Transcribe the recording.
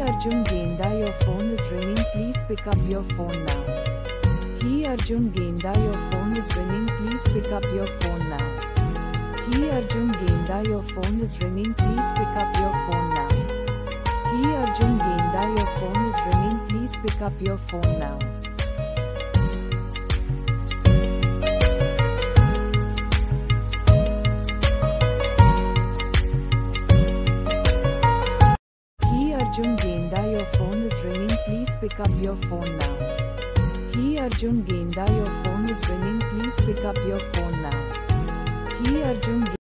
Arjun Genda, your phone is ringing, please pick up your phone now. Hiii Arjun Genda, your phone is ringing, please pick up your phone now. Hiii Arjun Genda, your phone is ringing, please pick up your phone now. Hiii Arjun Genda, your phone is ringing, please pick up your phone now. Hiii Arjun Genda, your phone is ringing, please pick up your phone now. Hiii Arjun Genda, your phone is ringing, please pick up your phone now. Hiii Arjun